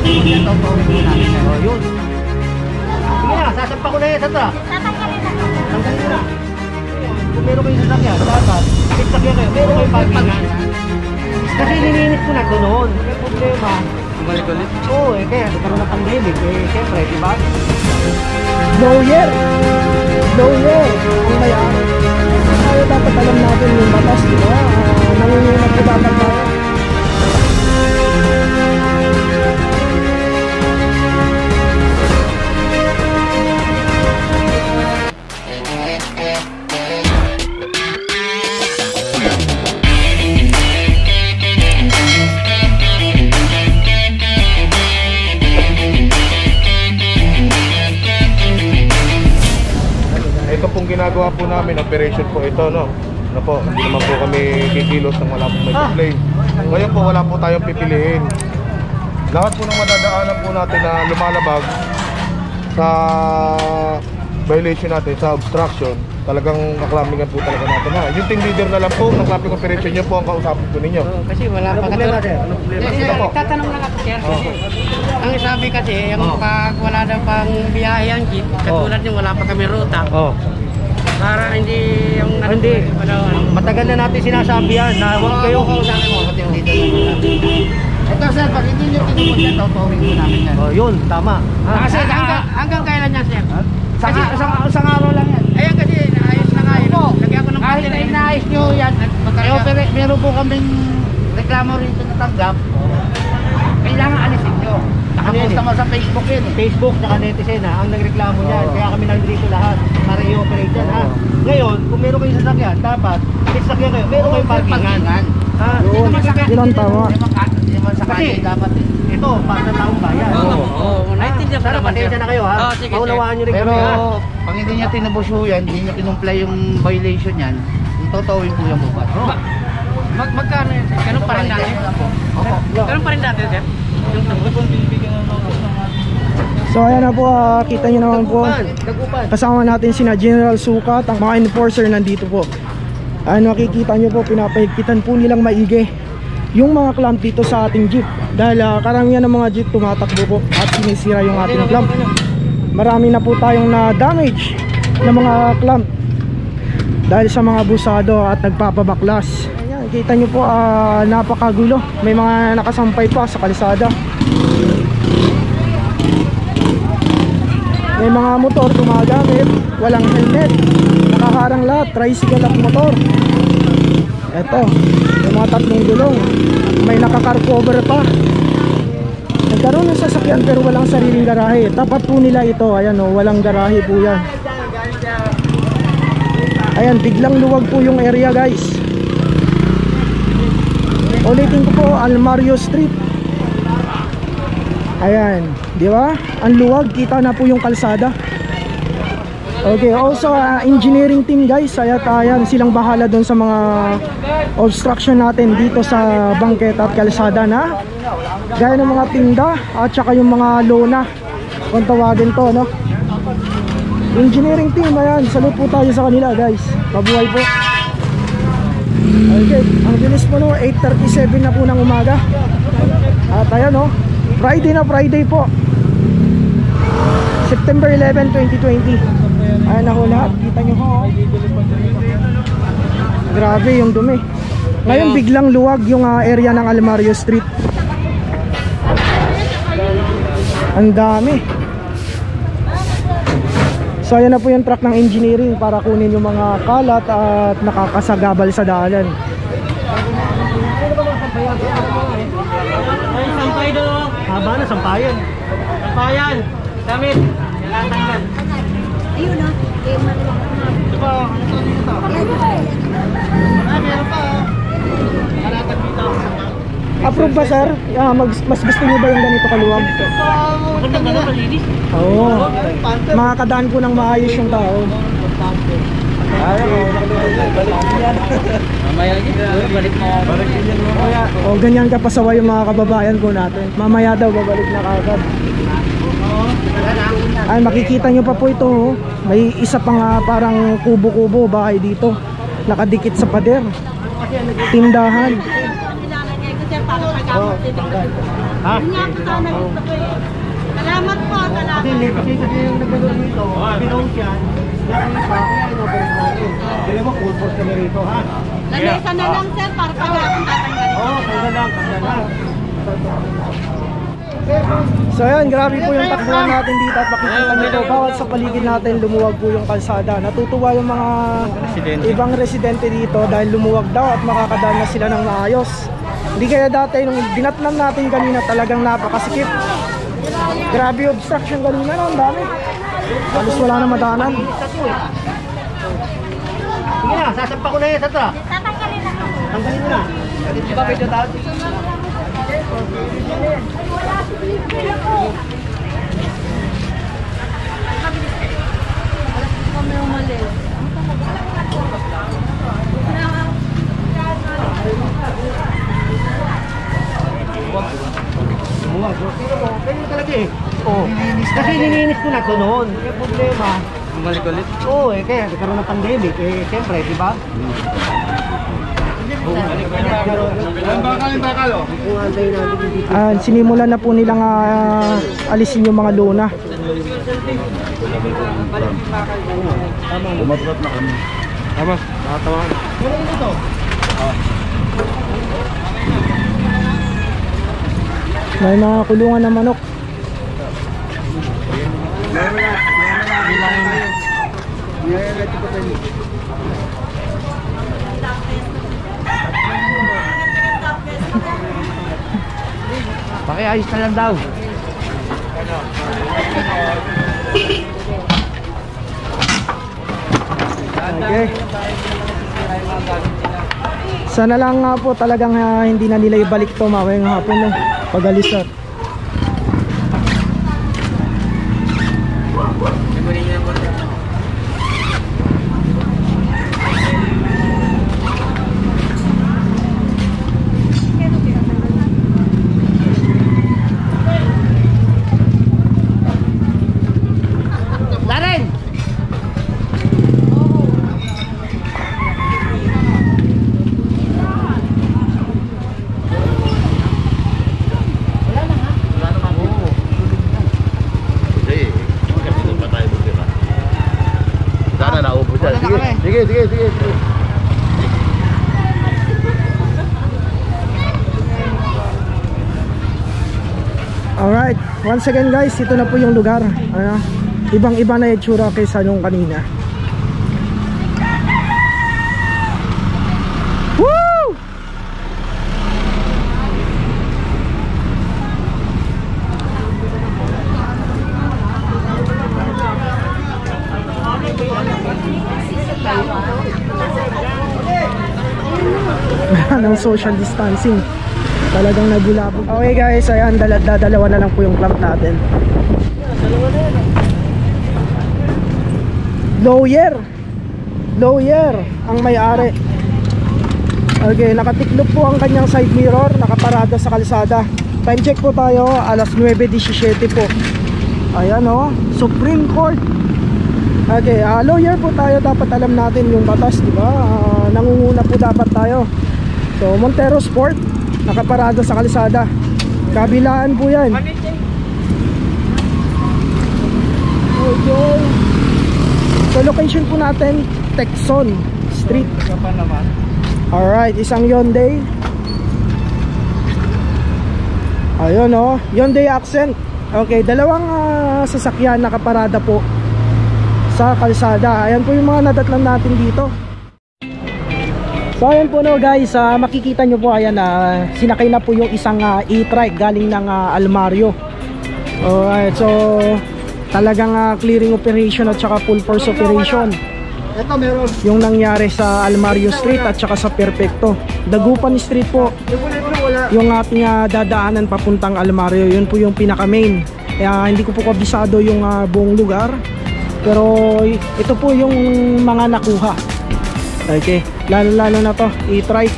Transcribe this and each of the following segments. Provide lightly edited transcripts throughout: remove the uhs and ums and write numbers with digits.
Totoorin po namin yan. O, yun. Sige na, sasampa ko na yan. Sandra. Tanggalin na. Kung meron kayo sasakyan, dapat sasakyan kayo. Meron kayo parkingan. Kasi nilinis ko na ito noon. May problema. Balik ulit? Oo, kaya nagkaroon ng pandemic. Siyempre, di ba? Lawyer. Lawyer. Ang mayari. Tayo dapat alam natin yung batas, di ba? Nanginginig ko dapat tayo. Ito pong ginagawa po namin, operation po ito, no? Ano po, hindi naman po kami kikilos ng wala pong may complaint. Ngayon po, wala po tayong pipiliin. Lahat po ng madadaanan po natin na lumalabag sa violation natin, sa obstruction, talagang naklamingan po talaga natin. Yung team leader na lang po ng clamping operation nyo po ang kausapin po ninyo. Kasi wala pa problema, sir? Ano problema? Tatanong lang ako sir kasi ang sabi kasi yung pag wala daw pang biyahe ang jeep, katulad yung wala pa kami ruta. Para hindi yung Hindi. Matagal na natin sinasabi yan na huwag kayo kausapin mo kasi yung leader na ito sir, pag hindi nyo tinubos yan, totoorin po namin yan. Oh, yun, tama. kasi hanggang kailan yan sir? Isang araw lang yan. Ayan kasi naayos na nga yun. Lagyan ko ng Kahit na inaayos nyo yan, meron po kaming reklamo rin na tanggap. Kailangan alisin nyo. Nakapost naman sa Facebook yun. Facebook, saka netizen ha, ang nagreklamo yan. Kaya kami nandito lahat para i-operate yan ha. Ngayon, kung meron kayong sasakyan, dapat sasakyan kayo. Meron kayong parkingan. Yun ang tama. Hindi naman sa kanya dapat eh. Ito, para sa taong bayan. Oo, naintindihan ko Sana naman sir. pasensya na kayo ha. Sige, Maunawaan nyo rin Pero kami ha. pag hindi niya tinubos po yan, hindi niya kinumply yung violation yan, totooin po yung bukas. Magkano yun sir? Ganun pa rin dati? Opo. Ganun pa rin dati sir? Yung So ayan na po, kita nyo naman po. Dagupan. Kasama natin sina General Sukat, ang mga enforcer nandito po. Makikita nyo po, pinapahigpitan po nilang maigi yung mga clamp dito sa ating jeep. Dahil karamihan ng mga jeep tumatakbo po at sinisira yung ating clamp. Marami na po tayong na-damage ng mga clamp dahil sa mga busado at nagpapabaklas. Ayan, kita nyo po, napakagulo. May mga nakasampay pa sa kalsada. May mga motor tumagamit, walang helmet, nakaharang lahat, tricycle at motor. Eto, yung mga tatlong gulong, may naka-car cover pa. Nagkaroon ng sasakyan pero walang sariling garahe. Tapat po nila ito, ayan o, walang garahe po yan. Ayan, biglang luwag po yung area guys. Ulitin ko po, Almario Street. Ayan, di ba? Ang luwag, kita na po yung kalsada. Okay, also engineering team guys, ayan, silang bahala doon sa mga obstruction natin dito sa bangketa at kalsada na gaya ng mga tinda at saka yung mga lona kung tawagin to, no? Engineering team, ayan, salute po tayo sa kanila guys. Mabuhay po. Okay, ang bilis po no, 8:37 na po ng umaga. At ayan no, Friday na Friday po, September 11, 2020. Ayan ako lahat, kita nyo ho. Grabe yung dumi. Ngayon biglang luwag yung area ng Almario Street. Ang dami. So ayan na po yung truck ng engineering para kunin yung mga kalat at nakakasagabal sa daanan. Ay, sampay doon. Haba na, sampayan. Sampayan. Damit. Kailangan. Ayun na. Ito pa. Meron pa. Kalatag dito. Approve ba sir? Mas gusto nyo ba yung ganito kaluwag? Maganda ganun, malinis. Oo. Makakadaan po ng maayos yung tao. Mamaya balik na. O ganyan kapasaway yung mga kababayan po natin. Mamaya daw babalik na kagad. Ay, makikita nyo pa po ito oh. May isa pang parang kubo-kubo bahay dito, nakadikit sa pader. Tindahan. Ha? Yun nga po sana gusto ko eh. Salamat po, salamat. Kasi yung nagdalo dito, pinost yan. Nakita, kaya in-operate natin. Dili mo, full force kami rito, ha? Lamesa na lang sir, para pag akong tatanggalin. Oo, kaya lang. So ayan, grabe po yung takbuhan natin dito at makikita nyo po, bawat sa paligid natin lumuwag po yung kalsada. Natutuwa yung mga ibang residente dito dahil lumuwag daw at makakadaan na sila ng maayos. Hindi kaya dati nung dinatnan natin kanina talagang napakasikip. Grabe obstruction kanina, no? Ang dami. Halos wala na madaanan. Sige na, sasampa ko na yan sa ito. Tatanggalin na lang. Tanggalin mo na. Di ba medyo taon? Kami umalis. Lumuwag. Ganyan talaga eh. Oo. Kasi nilinis ko na ito noon. Kaya problema. Bumalik ulit. Oo eh, kaya nagkaroon ng pandemic. Eh, siyempre, di ba? Sinimulan na po nilang alisin yung mga lona. Umatrot na kami. Tama, nakatawa na. May mga kulungan ng manok. Pakiayos na lang daw. Okay. Sana lang nga po talagang hindi na nila ibalik to mamayang hapon, no? Pag-alis na. Darren! Sana naupo siya. Sige. Alright, once again guys, ito na po yung lugar. Ibang-iba na yung tsura kaysa nung kanina. Woo! Ng social distancing. Talagang nagulabog. Okay guys, ayan, dalawa na lang po yung clamp natin. Lawyer ang may-ari. Okay, nakatiklop po ang kanyang side mirror, nakaparada sa kalsada. Time check po tayo, alas 9:17 po. Ayan o, Supreme Court. Okay, lawyer po tayo, dapat alam natin yung batas, di ba? Nangunguna po dapat tayo. So, Montero Sport, nakaparada sa kalsada. Kabilaan po yan. Okay. So, location po natin, Texon Street. Alright, isang Hyundai. Ayun o, Hyundai Accent. Okay, dalawang sasakyan nakaparada po sa kalsada. Ayan po yung mga nadatnan natin dito. So ayan po no guys, makikita nyo po, ayan, sinakay na po yung isang e-trike galing ng Almario. Alright, so talagang clearing operation at saka full force operation Ito meron. yung nangyari sa Almario Street at saka sa Perfecto. Dagupan Street po yung ating dadaanan papuntang Almario. Yun po yung pinaka main. Kaya hindi ko po kabisado yung buong lugar, pero ito po yung mga nakuha. Okay, lalo na to e-trike.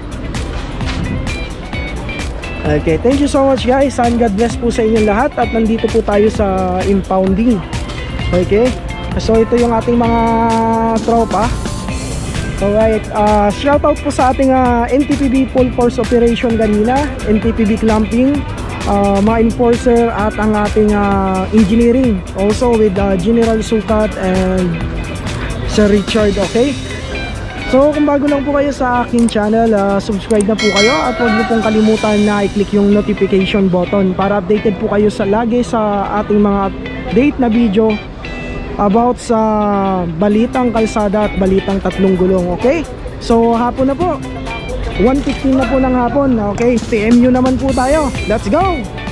Okay, thank you so much guys, and God bless po sa inyong lahat. At nandito po tayo sa impounding. Okay, so ito yung ating mga tropa. Alright, shout out po sa ating NTPB full force operation kanina, NTPB clamping. mga enforcer at ang ating engineering, also with General Sukat and Sir Richard. Okay, so kung bago lang po kayo sa aking channel, subscribe na po kayo at huwag niyo pong kalimutan na i-click yung notification button para updated po kayo lagi sa ating mga update na video about sa balitang kalsada at balitang tatlong gulong. Okay, so hapon na po, 1:15 na po ng hapon. Okay, TMU naman po tayo. Let's go!